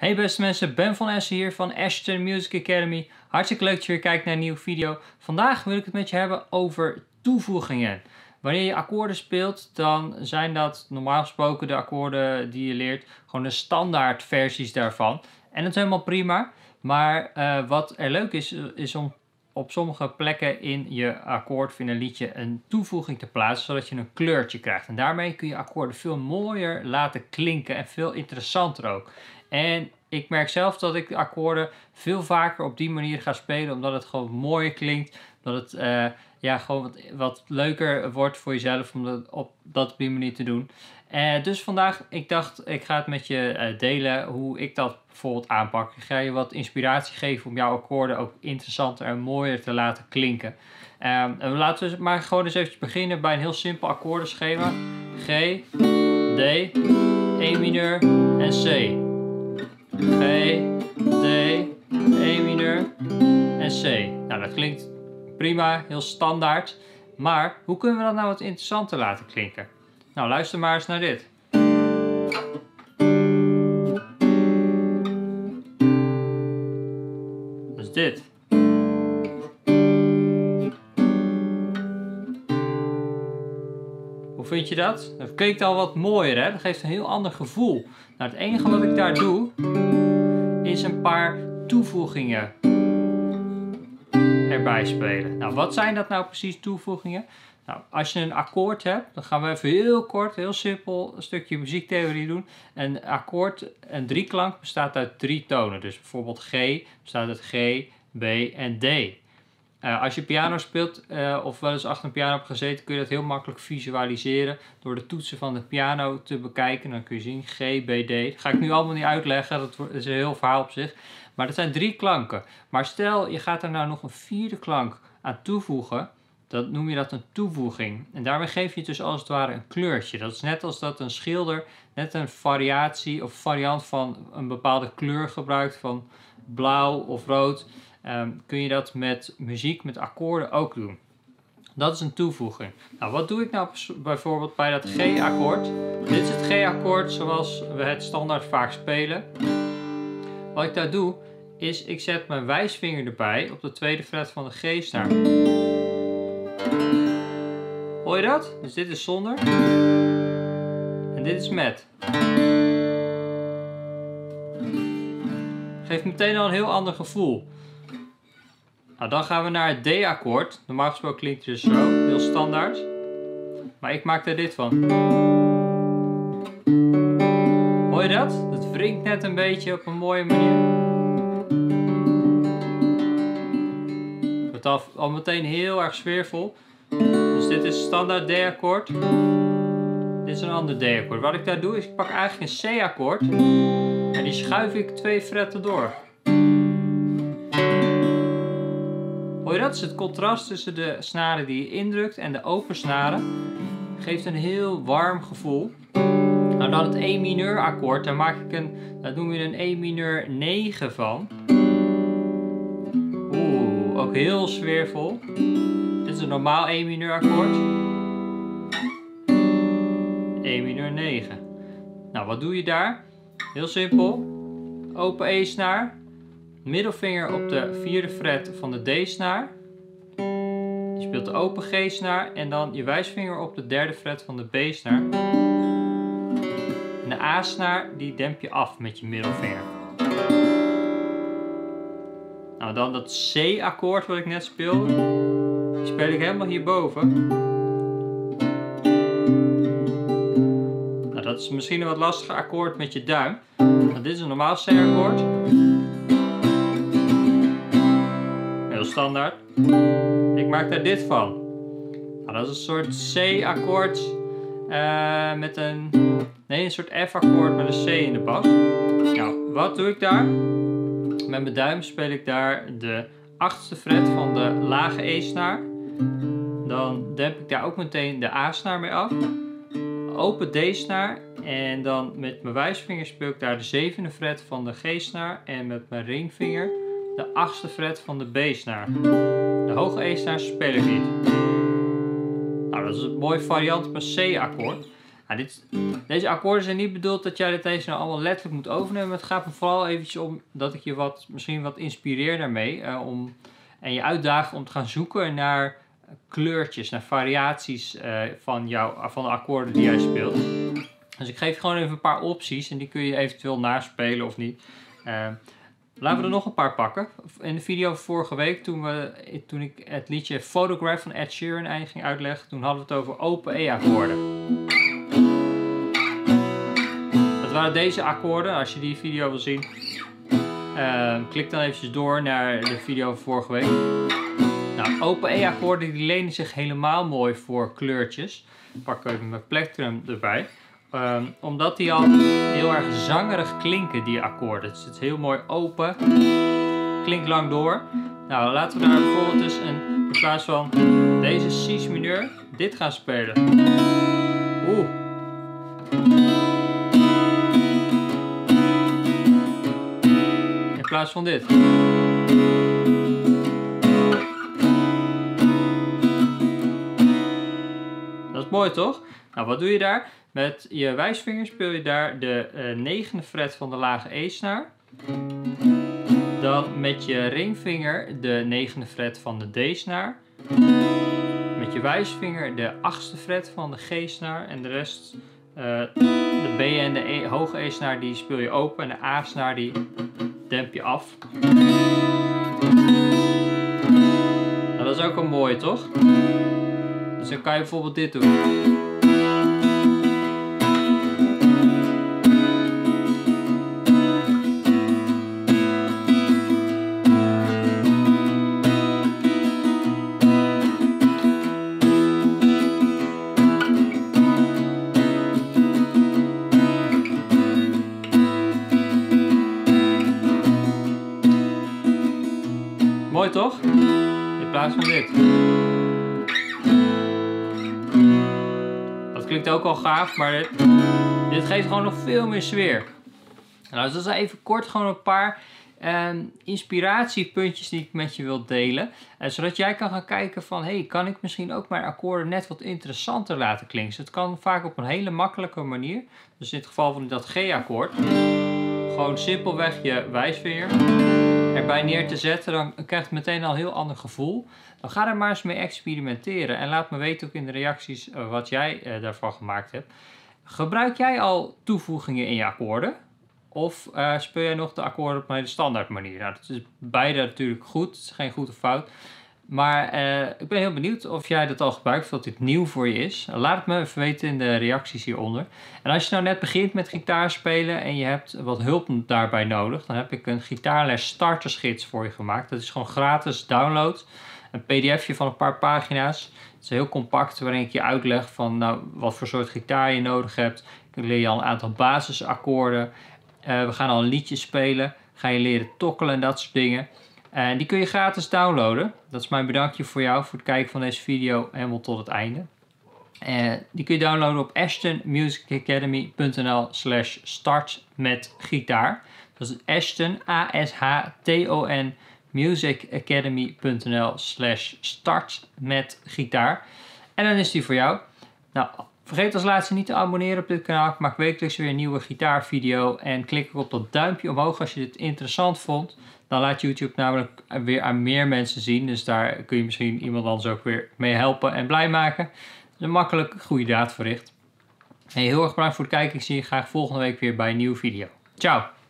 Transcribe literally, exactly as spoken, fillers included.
Hey beste mensen, Ben van Essen hier van Ashton Music Academy. Hartstikke leuk dat je weer kijkt naar een nieuwe video. Vandaag wil ik het met je hebben over toevoegingen. Wanneer je akkoorden speelt, dan zijn dat normaal gesproken de akkoorden die je leert, gewoon de standaard versies daarvan. En dat is helemaal prima. Maar uh, wat er leuk is, is om op sommige plekken in je akkoord of in een liedje een toevoeging te plaatsen, zodat je een kleurtje krijgt. En daarmee kun je akkoorden veel mooier laten klinken en veel interessanter ook. En ik merk zelf dat ik de akkoorden veel vaker op die manier ga spelen, omdat het gewoon mooier klinkt. Dat het uh, ja, gewoon wat, wat leuker wordt voor jezelf om dat op, dat op die manier te doen. Uh, dus vandaag, ik dacht, ik ga het met je uh, delen hoe ik dat bijvoorbeeld aanpak. Ik ga je wat inspiratie geven om jouw akkoorden ook interessanter en mooier te laten klinken. Uh, en laten we maar gewoon eens even beginnen bij een heel simpel akkoordenschema. G, D, E mineur en C. G, D, E mineur en C. Nou, dat klinkt prima, heel standaard. Maar hoe kunnen we dat nou wat interessanter laten klinken? Nou, luister maar eens naar dit. Dus dit. Hoe vind je dat? Dat klinkt al wat mooier, hè? Dat geeft een heel ander gevoel. Nou, het enige wat ik daar doe, is een paar toevoegingen erbij spelen. Nou, wat zijn dat nou precies, toevoegingen? Nou, als je een akkoord hebt, dan gaan we even heel kort, heel simpel een stukje muziektheorie doen. Een akkoord, een drieklank, bestaat uit drie tonen. Dus bijvoorbeeld G bestaat uit G, B en D. Uh, als je piano speelt uh, of wel eens achter een piano hebt gezeten, kun je dat heel makkelijk visualiseren door de toetsen van de piano te bekijken. Dan kun je zien G, B, D. Dat ga ik nu allemaal niet uitleggen, dat is een heel verhaal op zich. Maar dat zijn drie klanken. Maar stel, je gaat er nou nog een vierde klank aan toevoegen, dan noem je dat een toevoeging. En daarmee geef je dus als het ware een kleurtje. Dat is net als dat een schilder net een variatie of variant van een bepaalde kleur gebruikt, van blauw of rood. Um, kun je dat met muziek, met akkoorden ook doen. Dat is een toevoeging. Nou, wat doe ik nou bijvoorbeeld bij dat G-akkoord? Dit is het G-akkoord zoals we het standaard vaak spelen. Wat ik daar doe, is ik zet mijn wijsvinger erbij op de tweede fret van de G-snaar. Hoor je dat? Dus dit is zonder. En dit is met. Geeft meteen al een heel ander gevoel. Nou, dan gaan we naar het D-akkoord. Normaal gesproken klinkt het dus zo, heel standaard. Maar ik maak er dit van. Hoor je dat? Dat wringt net een beetje op een mooie manier. Het wordt al, al meteen heel erg sfeervol. Dus dit is een standaard D-akkoord. Dit is een ander D-akkoord. Wat ik daar doe is, ik pak eigenlijk een C-akkoord. En die schuif ik twee fretten door. Hoor je dat? Dus het contrast tussen de snaren die je indrukt en de open snaren geeft een heel warm gevoel. Nou, dan het E mineur akkoord, daar maak ik een, daar doen we een E mineur negen van. Oeh, ook heel sfeervol. Dit is een normaal E mineur akkoord. E mineur negen. Nou, wat doe je daar? Heel simpel. Open E-snaar. Middelvinger op de vierde fret van de D-snaar. Je speelt de open G-snaar en dan je wijsvinger op de derde fret van de B-snaar. En de A-snaar die demp je af met je middelvinger. Nou, dan dat C-akkoord wat ik net speelde, die speel ik helemaal hierboven. Nou, dat is misschien een wat lastiger akkoord met je duim. Nou, dit is een normaal C-akkoord. Standaard. Ik maak daar dit van. Nou, dat is een soort C-akkoord uh, met een, nee, een soort F-akkoord met een C in de bas. Nou, wat doe ik daar? Met mijn duim speel ik daar de achtste fret van de lage E-snaar. Dan demp ik daar ook meteen de A-snaar mee af. Open D-snaar. En dan met mijn wijsvinger speel ik daar de zevende fret van de G-snaar. En met mijn ringvinger de achtste fret van de B-snaar. De hoge E-snaar speel ik niet. Nou, dat is een mooie variant op een C-akkoord. Nou, dit, deze akkoorden zijn niet bedoeld dat jij dit deze nou allemaal letterlijk moet overnemen. Het gaat me vooral eventjes om dat ik je wat, misschien wat inspireer daarmee. Uh, om, en je uitdaag om te gaan zoeken naar kleurtjes, naar variaties uh, van, jou, van de akkoorden die jij speelt. Dus ik geef je gewoon even een paar opties en die kun je eventueel naspelen of niet. Uh, laten we er nog een paar pakken. In de video van vorige week, toen, we, toen ik het liedje Photograph van Ed Sheeran eigenlijk ging uitleggen, toen hadden we het over open E-akkoorden. Dat waren deze akkoorden. Als je die video wil zien, uh, klik dan eventjes door naar de video van vorige week. Nou, open E-akkoorden die lenen zich helemaal mooi voor kleurtjes. Ik pak even mijn plektrum erbij. Um, omdat die al heel erg zangerig klinken, die akkoorden. Dus het is heel mooi open. Klinkt lang door. Nou, laten we daar bijvoorbeeld dus een, in plaats van deze cis mineur, dit gaan spelen. Oeh. In plaats van dit. Dat is mooi, toch? Nou, wat doe je daar? Met je wijsvinger speel je daar de uh, negende fret van de lage E-snaar. Dan met je ringvinger de negende fret van de D-snaar. Met je wijsvinger de achtste fret van de G-snaar. En de rest, uh, de B en de E, hoge E-snaar, die speel je open. En de A-snaar die demp je af. Nou, dat is ook een mooie, toch? Dus dan kan je bijvoorbeeld dit doen. Mooi, toch? In plaats van dit. Dat klinkt ook al gaaf, maar dit, dit geeft gewoon nog veel meer sfeer. Nou, dus dat is even kort gewoon een paar eh, inspiratiepuntjes die ik met je wil delen. Eh, zodat jij kan gaan kijken van, hey, kan ik misschien ook mijn akkoorden net wat interessanter laten klinken. Dus het kan vaak op een hele makkelijke manier. Dus in het geval van dat G-akkoord. Gewoon simpelweg je wijsvinger erbij neer te zetten, dan krijg je meteen al een heel ander gevoel. Dan ga er maar eens mee experimenteren en laat me weten ook in de reacties uh, wat jij uh, daarvan gemaakt hebt. Gebruik jij al toevoegingen in je akkoorden? Of uh, speel jij nog de akkoorden op een hele standaard manier? Nou, dat is beide natuurlijk goed, het is geen goed of fout. Maar uh, ik ben heel benieuwd of jij dat al gebruikt, of dat dit nieuw voor je is. Laat het me even weten in de reacties hieronder. En als je nou net begint met gitaarspelen en je hebt wat hulp daarbij nodig, dan heb ik een gitaarles startersgids voor je gemaakt. Dat is gewoon gratis download. Een pdfje van een paar pagina's. Het is heel compact waarin ik je uitleg van nou, wat voor soort gitaar je nodig hebt. Ik leer je al een aantal basisakkoorden. Uh, we gaan al een liedje spelen. Ga je leren tokkelen en dat soort dingen. En die kun je gratis downloaden. Dat is mijn bedankje voor jou voor het kijken van deze video helemaal tot het einde. Uh, die kun je downloaden op ashtonmusicacademy.nl slash start met gitaar. Dat is Ashton, A S H T O N, musicacademy.nl slash start met gitaar. En dan is die voor jou. Nou, vergeet als laatste niet te abonneren op dit kanaal. Ik maak wekelijks weer een nieuwe gitaarvideo. En klik op dat duimpje omhoog als je dit interessant vond. Dan laat YouTube namelijk weer aan meer mensen zien. Dus daar kun je misschien iemand anders ook weer mee helpen en blij maken. Een makkelijk goede daad verricht. Hey, heel erg bedankt voor het kijken. Ik zie je graag volgende week weer bij een nieuwe video. Ciao!